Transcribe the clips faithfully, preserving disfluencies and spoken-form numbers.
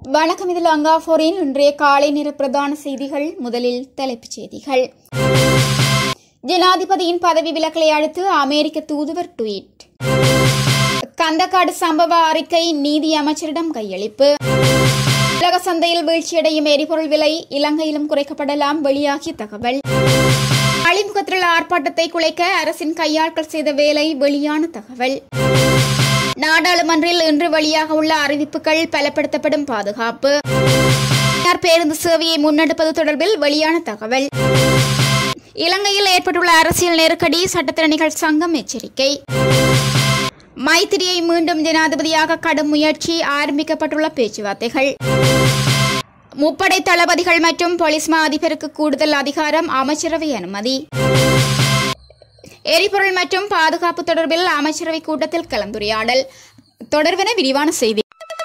வணக்கம். இது லங்காபோரின் இன்றைய காலை நேர பிரதான செய்திகள். முதலில் தலைப்புச் செய்திகள். ஜனாதிபதியின் பதவி விலகலை அடுத்து அமெரிக்க தூதுவர் ட்வீட். கந்தக்காடு சம்பவ அறிக்கை நீதி அமைச்சரிடம் கையளிப்பு. உலக சந்தையில் வீழ்ச்சியடையும் எரிபொருள் விலை இலங்கையிலும் குறைக்கப்படலாம் வெளியாகிய தகவல். அழிமுகத்தில் ஆர்ப்பாட்டத்தை குலைக்க அரசின் கையாட்கள் செய்த வேலை வெளியான தகவல். நாடாளுமன்றில் இன்று வெளியாக உள்ள அறிவிப்புகள் பலப்படுத்தப்படும் பாதுகாப்பு. பேருந்து சேவையை முன்னெடுப்பது தொடர்பில் வெளியான தகவல். இலங்கையில் ஏற்பட்டுள்ள அரசியல் நெருக்கடி, சட்டத்திறனிகள் சங்கம் எச்சரிக்கை. மைத்திரியை மீண்டும் ஜனாதிபதியாக கடும் முயற்சி, ஆரம்பிக்கப்பட்டுள்ள பேச்சுவார்த்தைகள். முப்படை தளபதிகள் மற்றும் போலீஸ் மா அதிபருக்கு கூடுதல் அதிகாரம், அமைச்சரவை அனுமதி. எரிபொருள் மற்றும் பாதுகாப்பு தொடர்பில் அமைச்சரவை கூட்டத்தில் கலந்துரையாடல். தொடர்பென விரிவான செய்தி.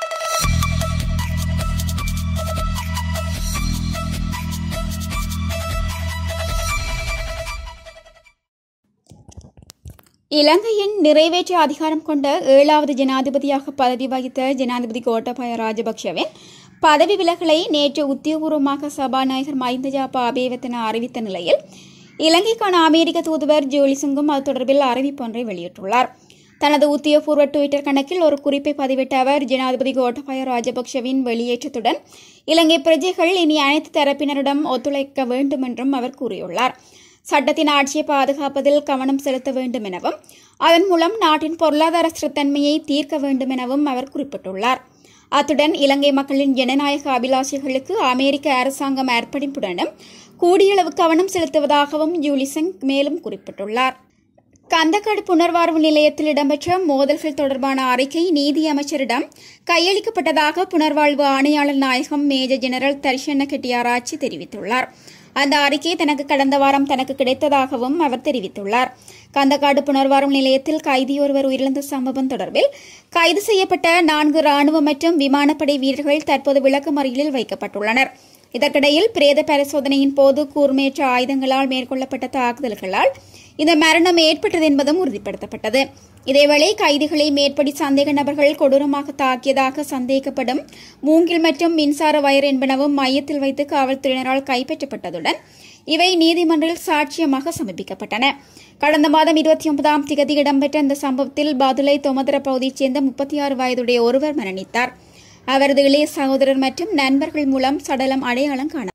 இலங்கையின் நிறைவேற்று அதிகாரம் கொண்ட ஏழாவது ஜனாதிபதியாக பதவி வகித்த ஜனாதிபதி கோட்டாபய ராஜபக்ஷவின் பதவி விலகலை நேற்று உத்தியோகபூர்வமாக சபாநாயகர் மஹிந்த அபேவர்தன அறிவித்த நிலையில் இலங்கைக்கான அமெரிக்க தூதுவர் ஜோலிசுங்கும் அது தொடர்பில் அறிவிப்பு ஒன்றை வெளியிட்டுள்ளார். தனது உத்தியோகபூர்வ டுவிட்டர் கணக்கில் ஒரு குறிப்பை பதிவிட்ட அவர், ஜனாதிபதி கோட்டாபய ராஜபக்ஷவின் வெளியேற்றத்துடன் இலங்கை பிரஜைகள் இனி அனைத்து தரப்பினரிடம் ஒத்துழைக்க வேண்டும் என்றும் அவர் கூறியுள்ளார். சட்டத்தின் ஆட்சியை பாதுகாப்பதில் கவனம் செலுத்த வேண்டும் எனவும் அதன் மூலம் நாட்டின் பொருளாதார ஸ்திரத்தன்மையை தீர்க்க வேண்டும் எனவும் அவர் குறிப்பிட்டுள்ளார். அத்துடன் இலங்கை மக்களின் ஜனநாயக அபிலாஷைகளுக்கு அமெரிக்க அரசாங்கம் அர்ப்பணிப்புடனும் கூடியளவு கவனம் செலுத்துவதாகவும் ஜூலிசங் மேலும் குறிப்பிட்டுள்ளார். கந்தக்காடு புனர்வாழ்வு நிலையத்தில் இடம்பெற்ற மோதல்கள் தொடர்பான அறிக்கை நீதி அமைச்சரிடம் கையளிக்கப்பட்டதாக புனர்வாழ்வு ஆணையாளர் நாயகம் மேஜர் ஜெனரல் தரிசன கெட்டியாராச்சி தெரிவித்துள்ளார். அந்த அறிக்கை தனக்கு கடந்த வாரம் தனக்கு கிடைத்ததாகவும் அவர் தெரிவித்துள்ளார். கந்தக்காடு புனர்வாழ்வு நிலையத்தில் கைதியொருவர் உயிரிழந்த சம்பவம் தொடர்பில் கைது செய்யப்பட்ட நான்கு ராணுவ மற்றும் விமானப்படை வீரர்கள் தற்போது விளக்கமறியலில் வைக்கப்பட்டுள்ளனர். இதற்கிடையில் பிரேத பரிசோதனையின் போது கூர்மையற்ற ஆயுதங்களால் மேற்கொள்ளப்பட்ட தாக்குதல்களால் இந்த மரணம் ஏற்பட்டது என்பதும் உறுதிப்படுத்தப்பட்டது. இதேவேளை கைதிகளை மேற்படி சந்தேக நபர்கள் கொடூரமாக தாக்கியதாக சந்தேகிக்கப்படும் மூங்கில் மற்றும் மின்சார வயர் என்பனவும் மையத்தில் வைத்து காவல்துறையினரால் கைப்பற்றப்பட்டதுடன் இவை நீதிமன்றில் சாட்சியமாக சமர்ப்பிக்கப்பட்டன. கடந்த மாதம் இருபத்தி ஒன்பதாம் திகதி இடம்பெற்ற இந்த சம்பவத்தில் பாதுளை தொமதர பகுதியைச் சேர்ந்த முப்பத்தி ஆறு வயதுடைய ஒருவர் மரணித்தார். அவரது இளைய சகோதரர் மற்றும் நண்பர்கள் மூலம் சடலம் அடையாளம் காண.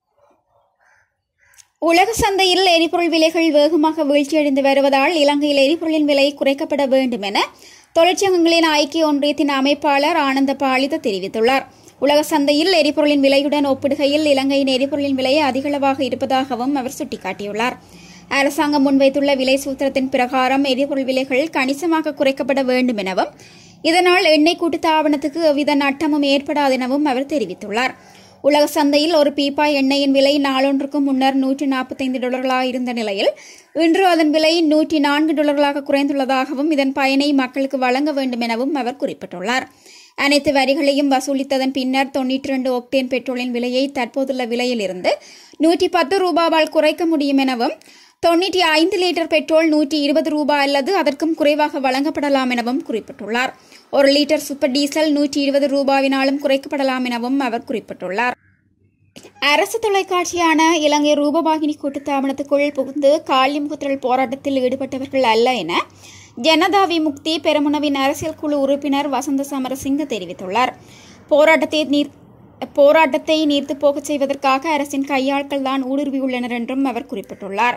உலக சந்தையில் எரிபொருள் விலைகள் வேகமாக வீழ்ச்சியடைந்து வருவதால் இலங்கையில் எரிபொருளின் விலை குறைக்கப்பட வேண்டும் என தொழிற்சங்கங்களின் ஐக்கிய ஒன்றியத்தின் அமைப்பாளர் ஆனந்த பாலித தெரிவித்துள்ளார். உலக சந்தையில் எரிபொருளின் விலையுடன் ஒப்பிடுகையில் இலங்கையின் எரிபொருளின் விலை அதிகளவாக இருப்பதாகவும் அவர் சுட்டிக்காட்டியுள்ளார். அரசாங்கம் முன்வைத்துள்ள விலை சூத்திரத்தின் பிரகாரம் எரிபொருள் விலைகள் கணிசமாக குறைக்கப்பட வேண்டும் எனவும் இதனால் எண்ணெய் கூட்டுத்தாபனத்துக்கு எவ்வித நட்டமும் ஏற்படாது எனவும் அவர் தெரிவித்துள்ளார். உலக சந்தையில் ஒரு பீப்பாய் எண்ணெயின் விலை நாளொன்றுக்கும் முன்னர் நூற்றி நாற்பத்தைந்து டாலர்களாக இருந்த நிலையில் இன்று அதன் விலை நூற்றி நான்கு டாலர்களாக குறைந்துள்ளதாகவும் இதன் பயனை மக்களுக்கு வழங்க வேண்டும் எனவும் அவர் குறிப்பிட்டுள்ளார். அனைத்து வரிகளையும் வசூலித்ததன் பின்னர் தொன்னூற்றி இரண்டு ஒக்டேன் பெட்ரோலின் விலையை தற்போதுள்ள விலையிலிருந்து நூற்றி பத்து ரூபாவால் குறைக்க முடியும் எனவும் தொன்னூற்றி ஐந்து லிட்டர் பெட்ரோல் நூற்றி இருபது ரூபாய் அல்லது அதற்கும் குறைவாக வழங்கப்படலாம் எனவும் குறிப்பிட்டுள்ளார். ஒரு லிட்டர் சூப்பர் டீசல் நூற்றி இருபது ரூபாவினாலும் குறைக்கப்படலாம் எனவும் அவர் குறிப்பிட்டுள்ளார். அரசு தொலைக்காட்சியான இலங்கை ரூபவாகினி கூட்டுத்தாபனத்துக்குள் புகுந்து காலிமுகத்திரல் போராட்டத்தில் ஈடுபட்டவர்கள் அல்ல என ஜனதா விமுக்தி பெரமுனவின் அரசியல் குழு உறுப்பினர் வசந்த சமரசிங்க தெரிவித்துள்ளார். போராட்டத்தை நீர் போராட்டத்தை நீர்த்து போகச் செய்வதற்காக அரசின் கையாட்கள் தான் ஊடுருவியுள்ளனர் என்றும் அவர் குறிப்பிட்டுள்ளார்.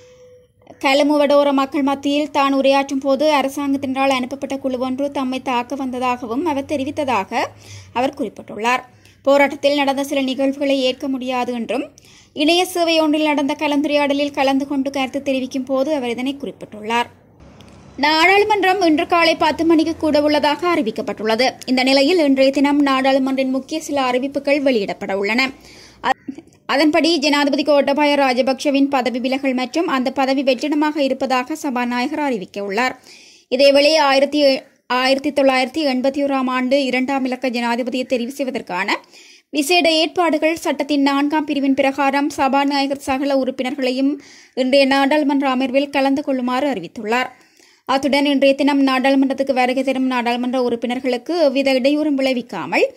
கலமுவடோர மக்கள் மத்தியில் தான் உரையாற்றும் போது அரசாங்கத்தினரால் அனுப்பப்பட்ட குழு ஒன்று தம்மை தாக்க வந்ததாகவும் அவர் தெரிவித்ததாக அவர் குறிப்பிட்டுள்ளார். போராட்டத்தில் நடந்த சில நிகழ்வுகளை ஏற்க முடியாது என்றும் இணைய சேவை ஒன்றில் நடந்த கலந்துரையாடலில் கலந்து கொண்டு கருத்து தெரிவிக்கும் போது அவர் இதனை குறிப்பிட்டுள்ளார். நாடாளுமன்றம் இன்று காலை பத்து மணிக்கு கூட உள்ளதாக அறிவிக்கப்பட்டுள்ளது. இந்த நிலையில் இன்றைய தினம் நாடாளுமன்றின் முக்கிய சில அறிவிப்புகள் வெளியிடப்பட உள்ளன. அதன்படி ஜனாதிபதி கோட்டாபய ராஜபக்ஷவின் பதவி விலகல் மற்றும் அந்த பதவி வெற்றிடமாக இருப்பதாக சபாநாயகர் அறிவிக்கவுள்ளார். இதேவேளை ஆயிரத்தி ஆயிரத்தி தொள்ளாயிரத்தி எண்பத்தி ஓராம் ஆண்டு இரண்டாம் இலக்க ஜனாதிபதியை தெரிவு செய்வதற்கான விசேட ஏற்பாடுகள் சட்டத்தின் நான்காம் பிரிவின் பிரகாரம் சபாநாயகர் சகல உறுப்பினர்களையும் இன்றைய நாடாளுமன்ற அமர்வில் கலந்து கொள்ளுமாறு அறிவித்துள்ளார். அத்துடன் இன்றைய தினம் நாடாளுமன்றத்துக்கு வருகை தரும் நாடாளுமன்ற உறுப்பினர்களுக்கு எவ்வித இடையூறும் விளைவிக்காமல்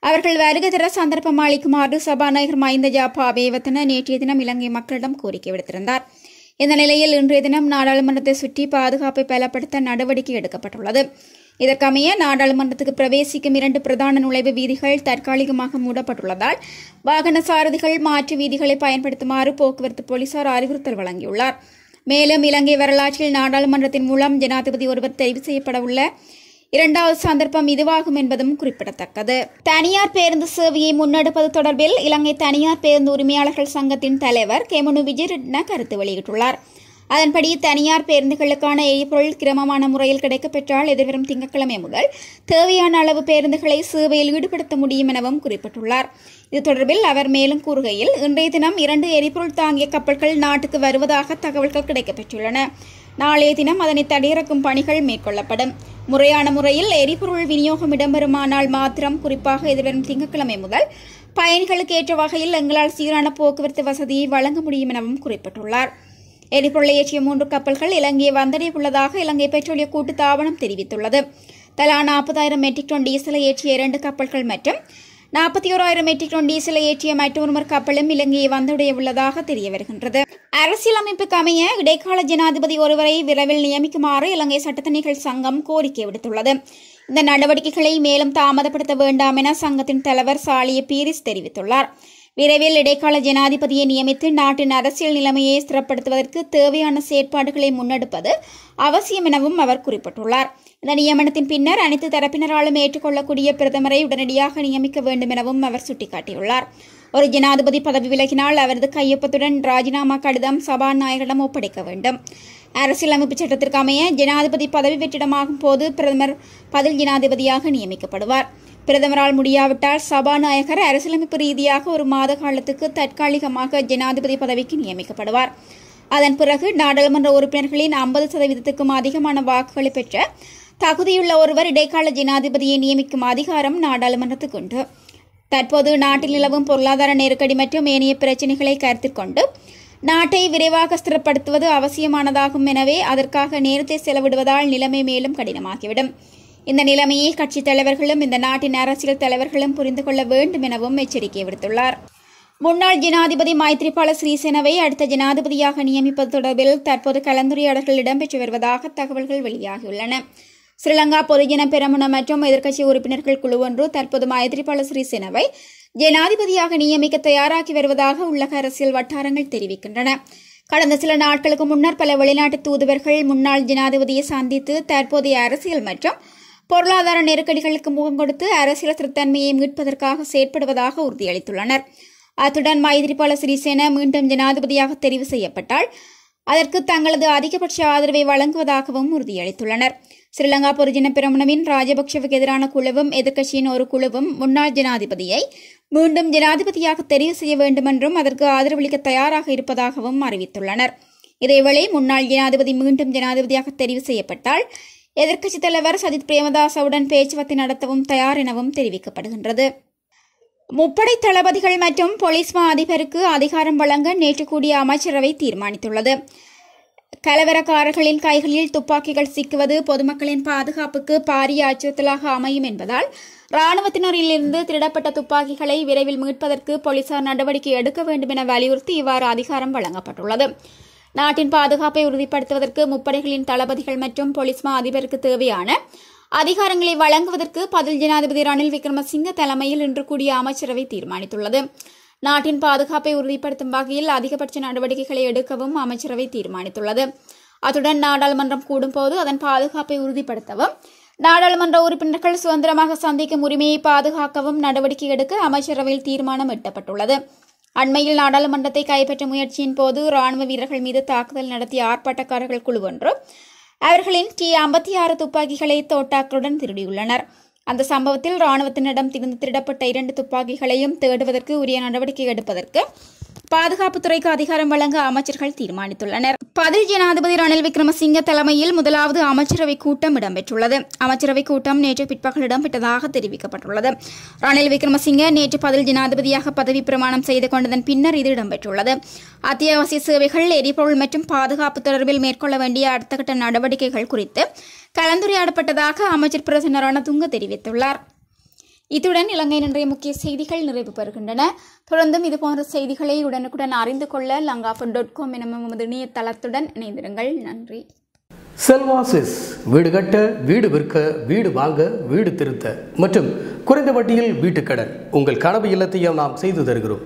அவர்கள் வருகை தர சந்தர்ப்பம் அளிக்குமாறு சபாநாயகர் மஹிந்த ஜாபா அபேவர்தன நேற்றைய தினம் இலங்கை மக்களிடம் கோரிக்கை விடுத்திருந்தார். இந்த நிலையில் இன்றைய தினம் நாடாளுமன்றத்தை சுற்றி பாதுகாப்பை பலப்படுத்த நடவடிக்கை எடுக்கப்பட்டுள்ளது. இதற்கமைய நாடாளுமன்றத்துக்கு பிரவேசிக்கும் இரண்டு பிரதான நுழைவு வீதிகள் தற்காலிகமாக மூடப்பட்டுள்ளதால் வாகன சாரதிகள் மாற்று வீதிகளை பயன்படுத்துமாறு போக்குவரத்து போலீசார் அறிவுறுத்தல் வழங்கியுள்ளார். மேலும் இலங்கை வரலாற்றில் நாடாளுமன்றத்தின் மூலம் ஜனாதிபதி ஒருவர் தெரிவு செய்யப்படவுள்ள இரண்டாவது சந்தர்ப்பம் இதுவாகும் என்பதும் குறிப்பிடத்தக்கது. தனியார் பேருந்து சேவையை முன்னெடுப்பது தொடர்பில் இலங்கை தனியார் பேருந்து உரிமையாளர்கள் சங்கத்தின் தலைவர் கெமுனு விஜயரட்ன கருத்து வெளியிட்டுள்ளார். அதன்படி தனியார் பேருந்துகளுக்கான எரிபொருள் கிரமமான முறையில் கிடைக்கப்பெற்றால் எதிர்வரும் திங்கட்கிழமை முதல் தேவையான அளவு பேருந்துகளை சேவையில் ஈடுபடுத்த முடியும் எனவும் குறிப்பிட்டுள்ளார். இது தொடர்பில் அவர் மேலும் கூறுகையில், இன்றைய தினம் இரண்டு எரிபொருள் தாங்கிய கப்பல்கள் நாட்டுக்கு வருவதாக தகவல்கள் கிடைக்கப்பெற்றுள்ளன. நாளைய தினம் அதனை தடையிறக்கும் பணிகள் மேற்கொள்ளப்படும். முறையான முறையில் எரிபொருள் விநியோகம் இடம்பெறுமானால் மாத்திரம் குறிப்பாக எதிர்வரும் திங்கட்கிழமை முதல் பயணிகளுக்கு ஏற்ற வகையில் எங்களால் சீரான போக்குவரத்து வசதியை வழங்க முடியும் எனவும் குறிப்பிட்டுள்ளார். எரிபொருளை ஏற்றிய மூன்று கப்பல்கள் இலங்கையை வந்தடைய உள்ளதாக இலங்கை பெட்ரோலிய கூட்டு தாபனம் தெரிவித்துள்ளது. தலா நாற்பதாயிரம் மெட்ரிக் டன் டீசலை ஏற்றிய இரண்டு கப்பல்கள் மற்றும் நாற்பத்தி ஓராயிரம் மெட்ரிக் டன் டீசலை ஏற்றிய மற்றொரு கப்பலும் இலங்கையை வந்தடைய உள்ளதாக தெரிய வருகின்றது. அரசியலமைப்புக்கு அமைய இடைக்கால ஜனாதிபதி ஒருவரை விரைவில் நியமிக்குமாறு இலங்கை சட்டத்தணிகள் சங்கம் கோரிக்கை விடுத்துள்ளது. இந்த நடவடிக்கைகளை மேலும் தாமதப்படுத்த வேண்டாம் என சங்கத்தின் தலைவர் சாலிய பீரிஸ் தெரிவித்துள்ளார். விரைவில் இடைக்கால ஜனாதிபதியை நியமித்து நாட்டின் அரசியல் நிலைமையை ஸ்திரப்படுத்துவதற்கு தேவையான செயற்பாடுகளை முன்னெடுப்பது அவசியம் எனவும் அவர் குறிப்பிட்டுள்ளார். இந்த நியமனத்தின் பின்னர் அனைத்து தரப்பினராலும் ஏற்றுக்கொள்ளக்கூடிய பிரதமரை உடனடியாக நியமிக்க வேண்டும் எனவும் அவர் சுட்டிக்காட்டியுள்ளார். ஒரு ஜனாதிபதி பதவி விலகினால் அவரது கையொப்பத்துடன் ராஜினாமா கடிதம் சபாநாயகரிடம் ஒப்படைக்க வேண்டும். அரசியலமைப்பு சட்டத்திற்கு அமைய ஜனாதிபதி பதவி வெற்றிடமாகும் போது பிரதமர் பதில் ஜனாதிபதியாக நியமிக்கப்படுவார். பிரதமரால் முடியாவிட்டால் சபாநாயகர் அரசியலமைப்பு ரீதியாக ஒரு மாத காலத்துக்கு தற்காலிகமாக ஜனாதிபதி பதவிக்கு நியமிக்கப்படுவார். அதன் பிறகு நாடாளுமன்ற உறுப்பினர்களின் ஐம்பது சதவீதத்துக்கும் அதிகமான வாக்குகளை பெற்ற தகுதியுள்ள ஒருவர் இடைக்கால ஜனாதிபதியை நியமிக்கும் அதிகாரம் நாடாளுமன்றத்துக்கு உண்டு. தற்போது நாட்டில் நிலவும் பொருளாதார நெருக்கடி மற்றும் ஏனைய பிரச்சினைகளை கருத்தில் கொண்டு நாட்டை விரைவாக ஸ்திரப்படுத்துவது அவசியமானதாகும். எனவே அதற்காக நேரத்தை செலவிடுவதால் நிலைமை மேலும் கடினமாகிவிடும். இந்த நிலைமையை கட்சித் தலைவர்களும் இந்த நாட்டின் அரசியல் தலைவர்களும் புரிந்து கொள்ள வேண்டும் எனவும் எச்சரிக்கை விடுத்துள்ளார். முன்னாள் ஜனாதிபதி மைத்ரிபால சிறிசேனவை அடுத்த ஜனாதிபதியாக நியமிப்பது தொடர்பில் தற்போது கலந்துரையாடல்கள் இடம்பெற்று வருவதாக தகவல்கள் வெளியாகியுள்ளன. ஸ்ரீலங்கா பொதுஜன பெரமுன மற்றும் எதிர்க்கட்சி உறுப்பினர்கள் குழு ஒன்று தற்போது மைத்ரிபால சிறிசேனவை ஜனாதிபதியாக நியமிக்க தயாராகி வருவதாக உள்ளக அரசியல் வட்டாரங்கள் தெரிவிக்கின்றன. கடந்த சில நாட்களுக்கு முன்னர் பல வெளிநாட்டு தூதுவர்கள் முன்னாள் ஜனாதிபதியை சந்தித்து தற்போதைய அரசியல் மற்றும் பொருளாதார நெருக்கடிகளுக்கு முகம் கொடுத்து அரசியல் ஸ்திரத்தன்மையை மீட்பதற்காக செயற்படுவதாக உறுதியளித்துள்ளனர். அத்துடன் மைத்ரிபால சிறிசேன மீண்டும் ஜனாதிபதியாக தெரிவு செய்யப்பட்டால் அதற்கு தங்களது அதிகபட்ச ஆதரவை வழங்குவதாகவும் உறுதியளித்துள்ளனர். ஸ்ரீலங்கா பொதுஜன பெரமுனவின் ராஜபக்சவுக்கு எதிரான குழுவும் எதிர்க்கட்சியின் ஒரு குழுவும் முன்னாள் ஜனாதிபதியை மீண்டும் ஜனாதிபதியாக தெரிவு செய்ய வேண்டும் என்றும் அதற்கு ஆதரவளிக்க தயாராக இருப்பதாகவும் அறிவித்துள்ளனர். இதேவேளை முன்னாள் ஜனாதிபதி மீண்டும் ஜனாதிபதியாக தெரிவு செய்யப்பட்டால் எதிர்க்கட்சித் தலைவர் சஜித் பிரேமதாசவுடன் பேச்சுவார்த்தை நடத்தவும் தயார் எனவும் தெரிவிக்கப்படுகின்றது. முப்படை தளபதிகள் மற்றும் போலீஸ் மா அதிபருக்கு அதிகாரம் வழங்க நேற்று கூடிய அமைச்சரவை தீர்மானித்துள்ளது. கலவரக்காரர்களின் கைகளில் துப்பாக்கிகள் சிக்குவது பொதுமக்களின் பாதுகாப்புக்கு பாரிய அச்சுறுத்தலாக அமையும் என்பதால் ராணுவத்தினரிலிருந்து திருடப்பட்ட துப்பாக்கிகளை விரைவில் மீட்பதற்கு போலீசார் நடவடிக்கை எடுக்க வேண்டும் என வலியுறுத்தி இவ்வாறு அதிகாரம் வழங்கப்பட்டுள்ளது. நாட்டின் பாதுகாப்பை உறுதிப்படுத்துவதற்கு முப்படைகளின் தளபதிகள் மற்றும் போலீஸ் மா அதிபருக்கு தேவையான அதிகாரங்களை வழங்குவதற்கு பதில் ஜனாதிபதி ரணில் விக்ரமசிங்க தலைமையில் இன்று கூடிய அமைச்சரவை தீர்மானித்துள்ளது. நாட்டின் பாதுகாப்பை உறுதிப்படுத்தும் வகையில் அதிகபட்ச நடவடிக்கைகளை எடுக்கவும் அமைச்சரவை தீர்மானித்துள்ளது. அத்துடன் நாடாளுமன்றம் கூடும்போது அதன் பாதுகாப்பை உறுதிப்படுத்தவும் நாடாளுமன்ற உறுப்பினர்கள் சுதந்திரமாக சந்திக்கும் உரிமையை பாதுகாக்கவும் நடவடிக்கை எடுக்க அமைச்சரவையில் தீர்மானம் எட்டப்பட்டுள்ளது. அண்மையில் நாடாளுமன்றத்தை கைப்பற்ற முயற்சியின் போது ராணுவ வீரர்கள் மீது தாக்குதல் நடத்திய ஆர்ப்பாட்டக்காரர்கள் குழு ஒன்று அவர்களின் டி ஐம்பத்தி ஆறு துப்பாக்கிகளை தோட்டாக்களுடன் திருடியுள்ளனர். அந்த சம்பவத்தில் ராணுவத்தினரிடம் இருந்து திருடப்பட்ட இரண்டு துப்பாக்கிகளையும் தேடுவதற்கு உரிய நடவடிக்கை எடுப்பதற்கு பாதுகாப்புத்துறைக்கு அதிகாரம் வழங்க அமைச்சர்கள் தீர்மானித்துள்ளனர். பதில் ஜனாதிபதி ரணில் விக்ரமசிங்க தலைமையில் முதலாவது அமைச்சரவை கூட்டம் இடம்பெற்றுள்ளது. அமைச்சரவை கூட்டம் நேற்று பிற்பகல் இடம்பெற்றதாக தெரிவிக்கப்பட்டுள்ளது. ரணில் விக்ரமசிங்க நேற்று பதில் ஜனாதிபதியாக பதவி பிரமாணம் செய்து கொண்டதன் பின்னர் இது இடம்பெற்றுள்ளது. அத்தியாவசிய சேவைகள், எரிபொருள் மற்றும் பாதுகாப்பு தொடர்பில் மேற்கொள்ள வேண்டிய அடுத்த கட்ட நடவடிக்கைகள் குறித்து கலந்துரையாடப்பட்டதாக அமைச்சர் பிரசன்ன ரணதுங்க தெரிவித்துள்ளார். இத்துடன் இலங்கையின் இன்றைய முக்கிய செய்திகள் நிறைவு பெறுகின்றன. தொடர்ந்தும் இதுபோன்ற செய்திகளை உடனுக்குடன் அறிந்து கொள்ள லங்காஃபன் டாட் காம் எனும் நமது இணையதளத்துடன் இணைந்திருங்கள். நன்றி. செல்வாசிஸ் வீடு கட்ட, வீடு விற்க, வீடு வாங்க, வீடு திருத்த மற்றும் குறைந்த வட்டியில் வீட்டுக்கடன் உங்கள் கனவு இல்லத்தையும் நாம் செய்து தருகிறோம்.